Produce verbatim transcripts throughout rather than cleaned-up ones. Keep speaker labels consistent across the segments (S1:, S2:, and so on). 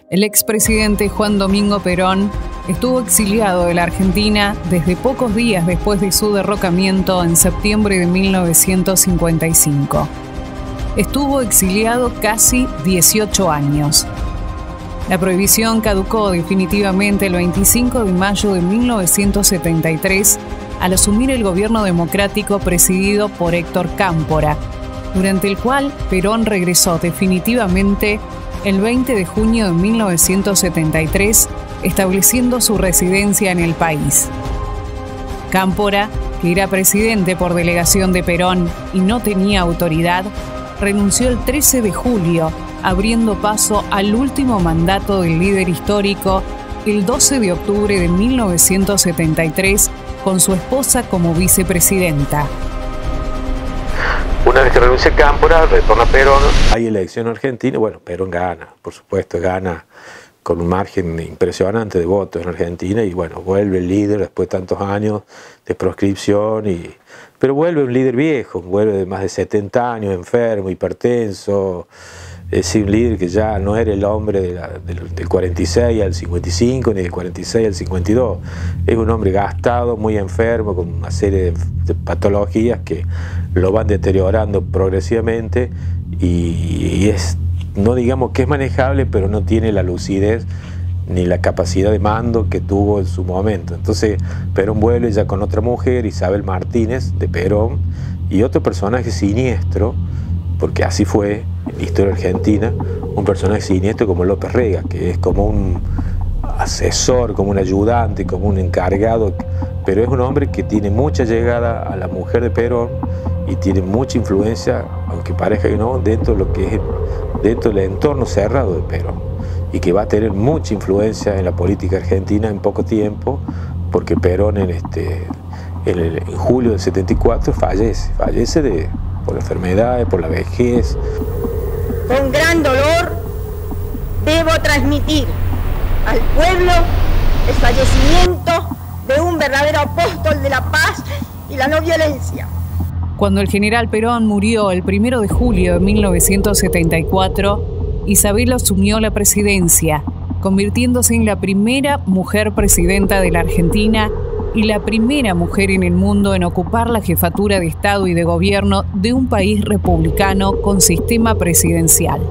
S1: El expresidente Juan Domingo Perón estuvo exiliado de la Argentina desde pocos días después de su derrocamiento en septiembre de mil novecientos cincuenta y cinco. Estuvo exiliado casi dieciocho años. La prohibición caducó definitivamente el veinticinco de mayo de mil novecientos setenta y tres al asumir el gobierno democrático presidido por Héctor Cámpora, durante el cual Perón regresó definitivamente el veinte de junio de mil novecientos setenta y tres, estableciendo su residencia en el país. Cámpora, que era presidente por delegación de Perón y no tenía autoridad, renunció el trece de julio, abriendo paso al último mandato del líder histórico el doce de octubre de mil novecientos setenta y tres, con su esposa como vicepresidenta.
S2: Una vez que renuncia Cámpora, retorna Perón. Hay elección en Argentina, bueno, Perón gana, por supuesto, gana con un margen impresionante de votos en Argentina y bueno, vuelve el líder después de tantos años de proscripción, y, pero vuelve un líder viejo, vuelve de más de setenta años, enfermo, hipertenso, es decir, un líder que ya no era el hombre de la, del, del cuarenta y seis al cincuenta y cinco, ni del cuarenta y seis al cincuenta y dos, es un hombre gastado, muy enfermo, con una serie de, de patologías que lo van deteriorando progresivamente y, y es, no digamos que es manejable, pero no tiene la lucidez ni la capacidad de mando que tuvo en su momento. Entonces Perón vuelve ya con otra mujer, Isabel Martínez de Perón, y otro personaje siniestro, porque así fue en la historia argentina, un personaje siniestro como López Rega, que es como un asesor, como un ayudante, como un encargado, pero es un hombre que tiene mucha llegada a la mujer de Perón y tiene mucha influencia, aunque parezca que no, dentro de lo que es dentro del entorno cerrado de Perón, y que va a tener mucha influencia en la política argentina en poco tiempo, porque Perón en, este, en, el, en julio del setenta y cuatro fallece, fallece de, por enfermedades, por la vejez.
S3: Con gran dolor debo transmitir al pueblo el fallecimiento de un verdadero apóstol de la paz y la no violencia.
S1: Cuando el general Perón murió el primero de julio de mil novecientos setenta y cuatro, Isabel asumió la presidencia, convirtiéndose en la primera mujer presidenta de la Argentina y la primera mujer en el mundo en ocupar la jefatura de Estado y de Gobierno de un país republicano con sistema presidencial.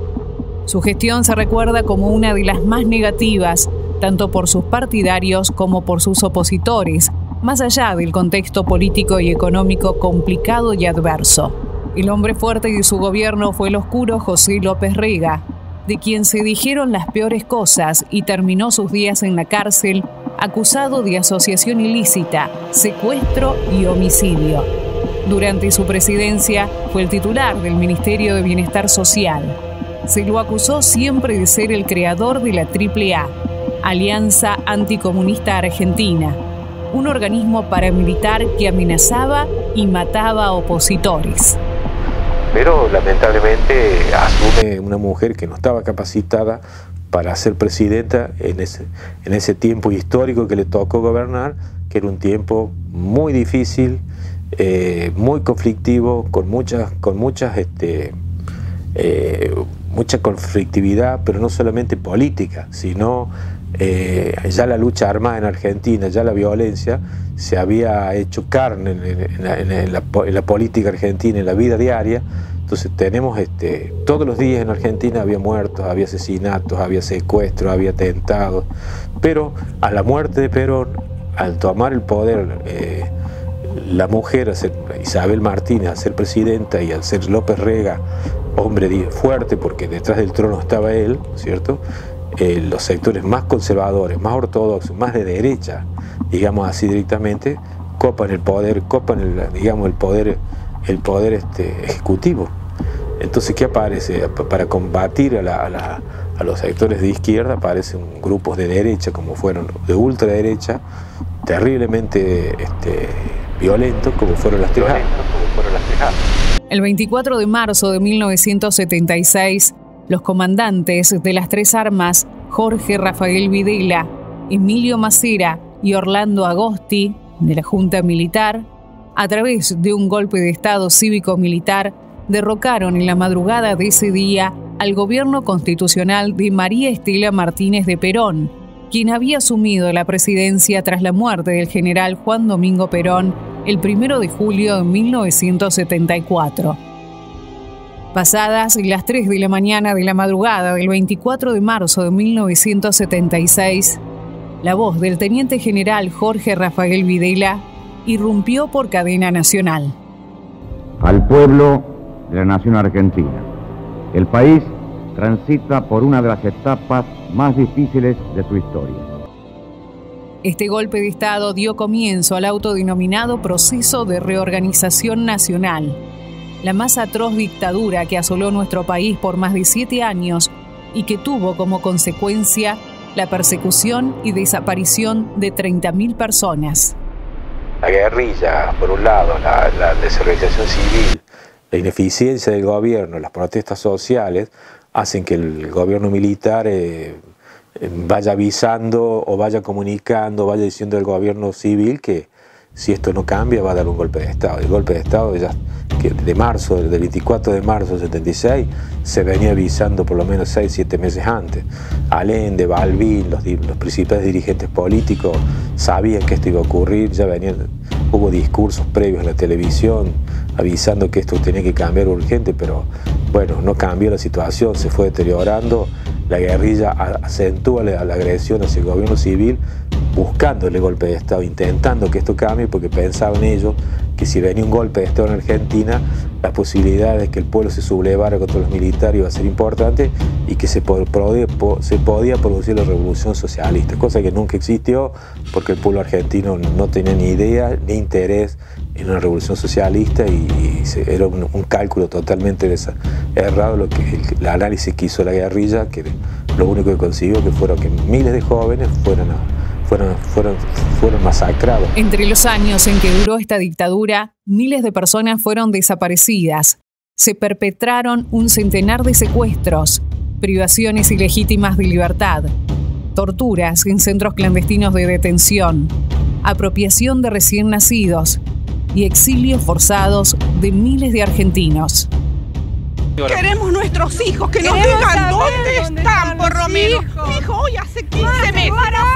S1: Su gestión se recuerda como una de las más negativas, tanto por sus partidarios como por sus opositores, más allá del contexto político y económico complicado y adverso. El hombre fuerte de su gobierno fue el oscuro José López Rega, de quien se dijeron las peores cosas y terminó sus días en la cárcel, acusado de asociación ilícita, secuestro y homicidio. Durante su presidencia fue el titular del Ministerio de Bienestar Social. Se lo acusó siempre de ser el creador de la Triple A, Alianza Anticomunista Argentina, un organismo paramilitar que amenazaba y mataba a opositores.
S2: Pero lamentablemente asume una mujer que no estaba capacitada para ser presidenta en ese, en ese tiempo histórico que le tocó gobernar, que era un tiempo muy difícil, eh, muy conflictivo, con muchas, con muchas, este, eh, mucha conflictividad, pero no solamente política, sino eh, ya la lucha armada en Argentina, ya la violencia se había hecho carne en, en, la, en, la, en la política argentina, en la vida diaria. Entonces tenemos, este, todos los días en Argentina había muertos, había asesinatos, había secuestros, había atentados, pero a la muerte de Perón, al tomar el poder, eh, la mujer, a ser Isabel Martínez, a ser presidenta, y al ser López Rega, hombre fuerte, porque detrás del trono estaba él, ¿cierto? Eh, los sectores más conservadores, más ortodoxos, más de derecha, digamos así directamente, copan el poder, copan el, digamos, el poder, el poder este, ejecutivo. Entonces, ¿qué aparece? Para combatir a, la, a, la, a los sectores de izquierda aparecen grupos de derecha, como fueron de ultraderecha, terriblemente este, violentos, como fueron las Tejas.
S1: El veinticuatro de marzo de mil novecientos setenta y seis, los comandantes de las tres armas, Jorge Rafael Videla, Emilio Macera y Orlando Agosti, de la Junta Militar, a través de un golpe de Estado cívico-militar, derrocaron en la madrugada de ese día al gobierno constitucional de María Estela Martínez de Perón, quien había asumido la presidencia tras la muerte del general Juan Domingo Perón el primero de julio de mil novecientos setenta y cuatro. Pasadas las tres de la mañana de la madrugada del veinticuatro de marzo de mil novecientos setenta y seis, la voz del teniente general Jorge Rafael Videla irrumpió por cadena nacional.
S4: Al pueblo de la nación argentina, el país transita por una de las etapas más difíciles de su historia.
S1: Este golpe de Estado dio comienzo al autodenominado proceso de reorganización nacional, la más atroz dictadura que asoló nuestro país por más de siete años y que tuvo como consecuencia la persecución y desaparición de treinta mil personas.
S2: La guerrilla, por un lado, la, la desorganización civil, la ineficiencia del gobierno, las protestas sociales, hacen que el gobierno militar eh, vaya avisando o vaya comunicando, vaya diciendo al gobierno civil que si esto no cambia va a dar un golpe de Estado. El golpe de Estado ya, que de marzo, del veinticuatro de marzo del setenta y seis, se venía avisando por lo menos seis, siete meses antes. Allende, Balbín, los, los principales dirigentes políticos sabían que esto iba a ocurrir, ya venían, hubo discursos previos en la televisión avisando que esto tenía que cambiar urgente, pero bueno, no cambió la situación, se fue deteriorando. La guerrilla acentúa la, la agresión hacia el gobierno civil, buscándole golpe de Estado, intentando que esto cambie, porque pensaban ellos que si venía un golpe de Estado en Argentina, las posibilidades de que el pueblo se sublevara contra los militares iba a ser importante y que se, pod se podía producir la revolución socialista, cosa que nunca existió porque el pueblo argentino no tenía ni idea ni interés en una revolución socialista y, y se, era un, un cálculo totalmente errado lo que el, el análisis que hizo la guerrilla, que lo único que consiguió que fueron que miles de jóvenes fueran a Fueron, fueron, fueron masacrados.
S1: Entre los años en que duró esta dictadura, miles de personas fueron desaparecidas. Se perpetraron un centenar de secuestros, privaciones ilegítimas de libertad, torturas en centros clandestinos de detención, apropiación de recién nacidos y exilios forzados de miles de argentinos.
S5: Queremos nuestros hijos, que nos digan dónde están, por lo menos. Mi hijo hoy hace quince meses.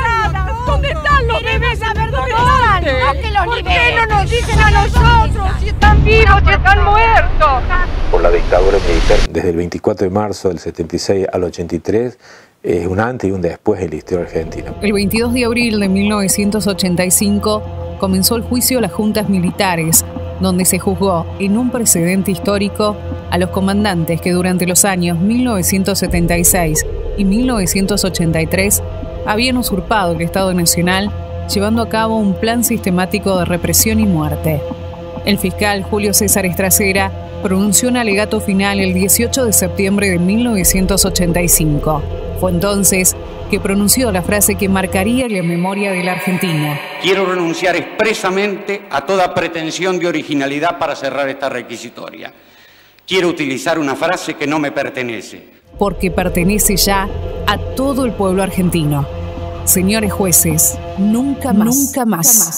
S5: ¿Dónde están los bebés?
S6: Saber dónde están, no que los
S5: ¿Por
S6: liberen.
S5: qué no nos dicen a nosotros si están vivos, si están muertos?
S2: Por la dictadura militar, desde el veinticuatro de marzo del setenta y seis al ochenta y tres, es un antes y un después en la historia argentina.
S1: El veintidós de abril de mil novecientos ochenta y cinco comenzó el juicio a las juntas militares, donde se juzgó en un precedente histórico a los comandantes que durante los años mil novecientos setenta y seis y mil novecientos ochenta y tres habían usurpado el Estado Nacional, llevando a cabo un plan sistemático de represión y muerte. El fiscal Julio César Estracera pronunció un alegato final el dieciocho de septiembre de mil novecientos ochenta y cinco. Fue entonces que pronunció la frase que marcaría la memoria de la Argentina.
S7: Quiero renunciar expresamente a toda pretensión de originalidad para cerrar esta requisitoria. Quiero utilizar una frase que no me pertenece.
S1: Porque pertenece ya a todo el pueblo argentino. Señores jueces, nunca más, nunca más. Nunca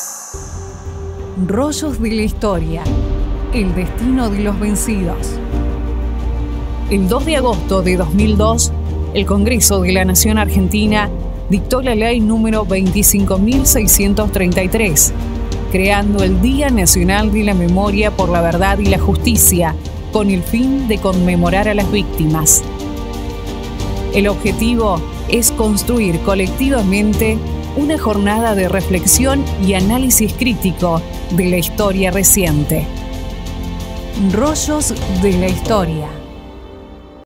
S1: más. Rollos de la historia. El destino de los vencidos. El dos de agosto de dos mil dos, el Congreso de la Nación Argentina dictó la ley número veinticinco mil seiscientos treinta y tres, creando el Día Nacional de la Memoria por la Verdad y la Justicia, con el fin de conmemorar a las víctimas. El objetivo es construir colectivamente una jornada de reflexión y análisis crítico de la historia reciente. Rollos de la historia.